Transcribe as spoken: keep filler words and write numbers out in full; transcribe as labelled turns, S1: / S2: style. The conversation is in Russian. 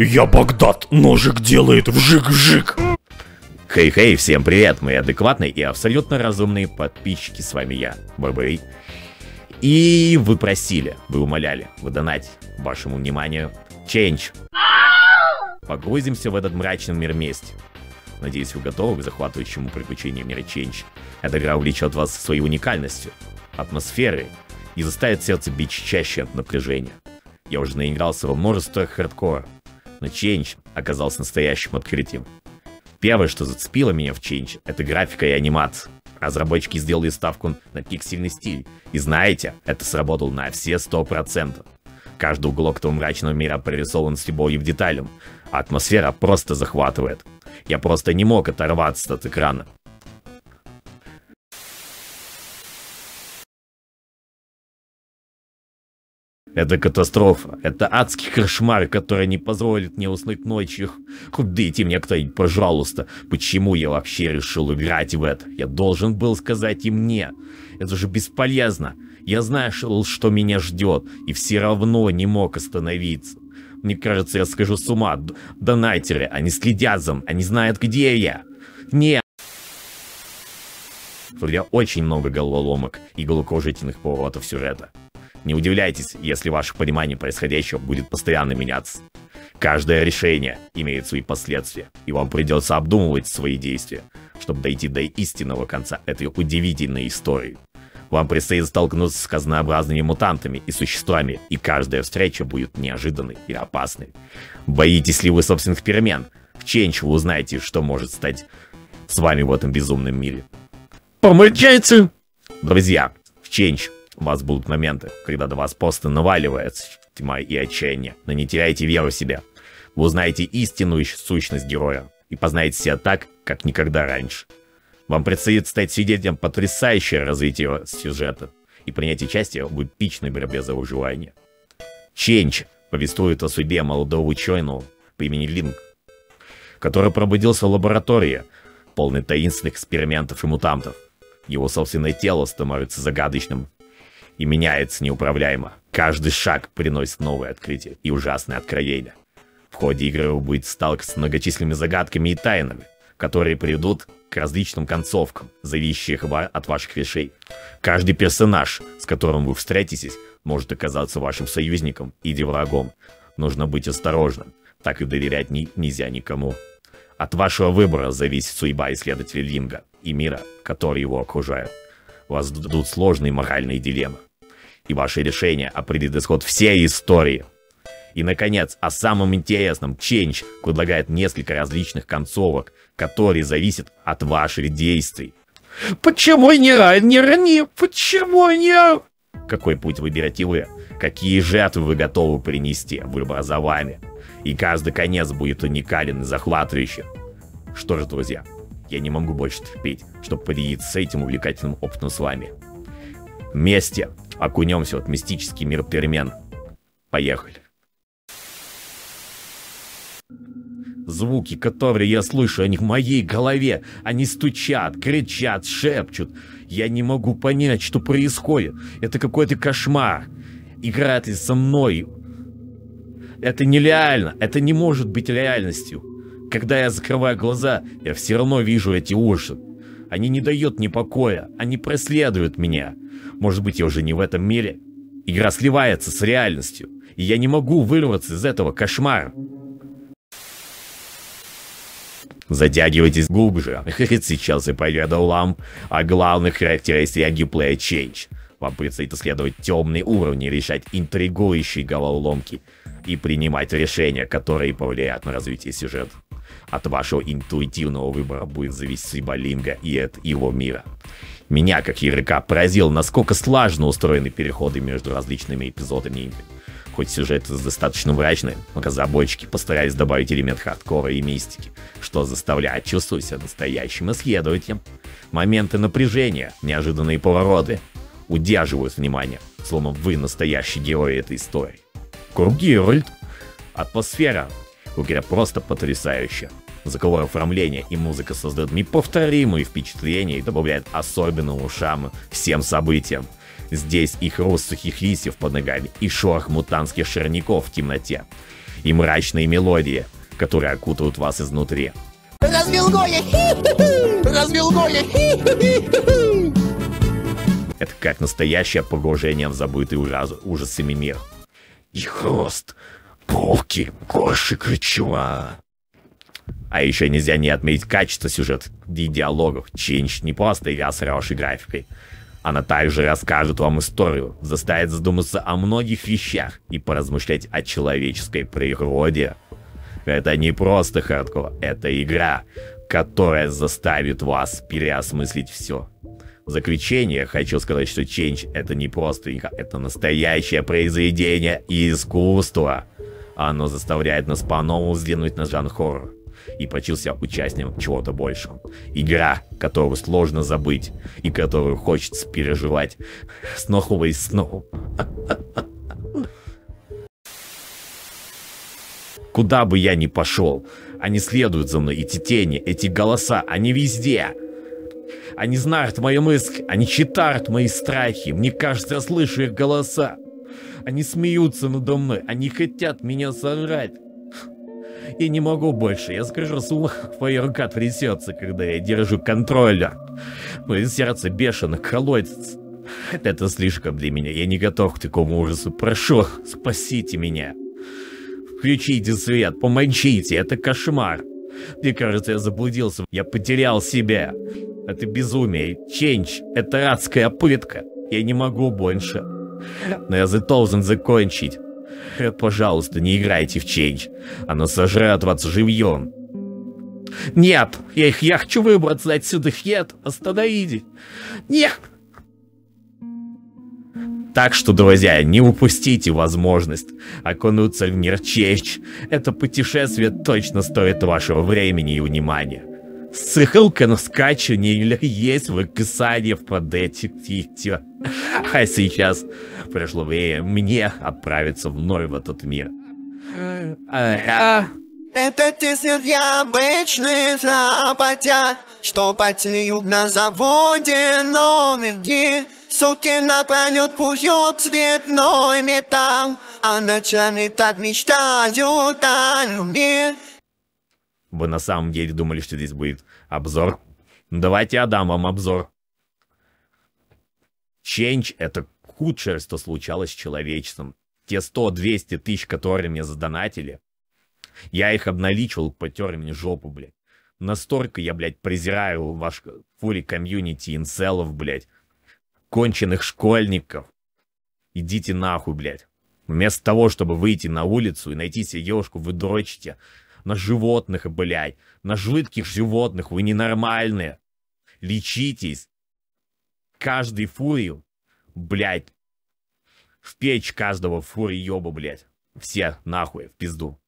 S1: Я Багдад, ножик делает вжик-вжик.
S2: Хей-хей, всем привет, мои адекватные и абсолютно разумные подписчики, с вами я, Бэбэй. И вы просили, вы умоляли, вы донатите вашему вниманию Change. Погрузимся в этот мрачный мир вместе. Надеюсь, вы готовы к захватывающему приключению мира Change. Эта игра увлечет вас своей уникальностью, атмосферой и заставит сердце бить чаще от напряжения. Я уже наигрался во множество хардкора, но Change оказался настоящим открытием. Первое, что зацепило меня в Change, это графика и анимация. Разработчики сделали ставку на пиксельный стиль. И знаете, это сработало на все сто процентов. Каждый уголок этого мрачного мира прорисован с любовью к деталям. А атмосфера просто захватывает. Я просто не мог оторваться от экрана. Это катастрофа. Это адский кошмар, который не позволит мне уснуть ночью. Хоть дайте мне кто-нибудь, пожалуйста. Почему я вообще решил играть в это? Я должен был сказать и мне. Это же бесполезно. Я знаю, что меня ждет, и все равно не мог остановиться. Мне кажется, я схожу с ума. Донайтеры, они следят за мной, они знают, где я. Нет. У меня очень много головоломок и головокружительных поворотов сюжета. Не удивляйтесь, если ваше понимание происходящего будет постоянно меняться. Каждое решение имеет свои последствия, и вам придется обдумывать свои действия, чтобы дойти до истинного конца этой удивительной истории. Вам предстоит столкнуться с разнообразными мутантами и существами, и каждая встреча будет неожиданной и опасной. Боитесь ли вы собственных перемен? В Change вы узнаете, что может стать с вами в этом безумном мире. Помолчайте! Друзья, в Change у вас будут моменты, когда до вас просто наваливается тьма и отчаяние, но не теряйте веру в себя. Вы узнаете истинную сущность героя и познаете себя так, как никогда раньше. Вам предстоит стать свидетелем потрясающего развития сюжета и принять участие в эпичной борьбе за выживание. Change повествует о судьбе молодого ученого по имени Линк, который пробудился в лаборатории, полной таинственных экспериментов и мутантов. Его собственное тело становится загадочным и меняется неуправляемо. Каждый шаг приносит новые открытия и ужасные откровения. В ходе игры вы будете сталкиваться с многочисленными загадками и тайнами, которые приведут к различным концовкам, зависящих от ваших решений. Каждый персонаж, с которым вы встретитесь, может оказаться вашим союзником или врагом. Нужно быть осторожным, так и доверять ни нельзя никому. От вашего выбора зависит судьба исследователя Линга и мира, который его окружает. Вас ждут сложные моральные дилеммы, и ваши решения определят исход всей истории. И, наконец, о самом интересном, Change предлагает несколько различных концовок, которые зависят от ваших действий. Почему не рай, не рани? Почему не... Какой путь выберете вы? Какие жертвы вы готовы принести? Выбор за вами. И каждый конец будет уникален и захватывающим. Что ж, друзья, я не могу больше терпеть, чтобы поделиться с этим увлекательным опытом с вами. Вместе окунемся в этот мистический мир перемен. Поехали. Звуки, которые я слышу, они в моей голове. Они стучат, кричат, шепчут. Я не могу понять, что происходит. Это какой-то кошмар. Играет ли со мной? Это нереально. Это не может быть реальностью. Когда я закрываю глаза, я все равно вижу эти уши. Они не дают мне покоя. Они преследуют меня. Может быть, я уже не в этом мире? Игра сливается с реальностью. И я не могу вырваться из этого кошмара. Затягивайтесь глубже. Сейчас я поведал вам о главных характеристиках геймплея Change. Вам предстоит исследовать темные уровни, решать интригующие головоломки и принимать решения, которые повлияют на развитие сюжета. От вашего интуитивного выбора будет зависеть судьба Линга и от его мира. Меня, как игрока, поразило, насколько слаженно устроены переходы между различными эпизодами игры. Хоть сюжет достаточно мрачный, но разработчики постарались добавить элемент хардкора и мистики, что заставляет чувствовать себя настоящим исследователем. Моменты напряжения, неожиданные повороты удерживают внимание, словно вы настоящий герой этой истории. Геральт. Атмосфера в игре просто потрясающая. Звуковое оформление и музыка создают неповторимые впечатления и добавляют особенного шарма всем событиям. Здесь и хруст сухих листьев под ногами, и шорох мутантских шарников в темноте. и мрачные мелодии, которые окутают вас изнутри.
S3: Разбил Гоя, разбил Гоя.
S2: Это как настоящее погружение в забытый ужас, ужасами мир. И хруст, полки, кошек и чума. А еще нельзя не отметить качество сюжета и диалогов. Change не просто игра с хорошей графикой. Она также расскажет вам историю, заставит задуматься о многих вещах и поразмышлять о человеческой природе. Это не просто хардкор, это игра, которая заставит вас переосмыслить все. В заключение хочу сказать, что Change это не просто игра, это настоящее произведение искусства. Оно заставляет нас по-новому взглянуть на жанр хоррор и почувствовать себя участником чего-то большего. Игра, которую сложно забыть и которую хочется переживать снова и снова. Куда бы я ни пошел, они следуют за мной, эти тени, эти голоса, они везде. Они знают мои мысли, они читают мои страхи, мне кажется, я слышу их голоса. Они смеются надо мной, они хотят меня сожрать. Я не могу больше, я скажу с ума, твоя рука трясется, когда я держу контроля. Мое сердце бешено колотится. Это слишком для меня, я не готов к такому ужасу. Прошу, спасите меня. Включите свет, помогите, это кошмар. Мне кажется, я заблудился, я потерял себя. Это безумие, Change, это адская пытка. Я не могу больше. Но я должен закончить. Пожалуйста, не играйте в Change. Оно сожрет вас живьем. Нет, я, их, я хочу выбраться отсюда. Нет, остановитесь. Нет. Так что, друзья, не упустите возможность окунуться в мир Change. Это путешествие точно стоит вашего времени и внимания. Ссылка на скачивание есть в описании под этим видео. А сейчас пришло время мне отправиться вновь в этот мир.
S3: Это те обычные работят, что потеют на заводе номер один. Сутки напролет куют цветной металл, а ночами так мечтают о любви.
S2: Вы на самом деле думали, что здесь будет обзор? Давайте я дам вам обзор. Change — это худшее, что случалось с человечеством. Те сто-двести тысяч, которые мне задонатили, я их обналичивал, потер мне жопу, блядь. Настолько я, блядь, презираю ваш фури комьюнити инцелов, блядь. Конченых школьников. Идите нахуй, блядь. Вместо того, чтобы выйти на улицу и найти себе девушку, вы дрочите на животных, блядь. На жидких животных, вы ненормальные. Лечитесь. Каждый фурию, блядь. В печь каждого фури ёба, блядь. Все нахуй, в пизду.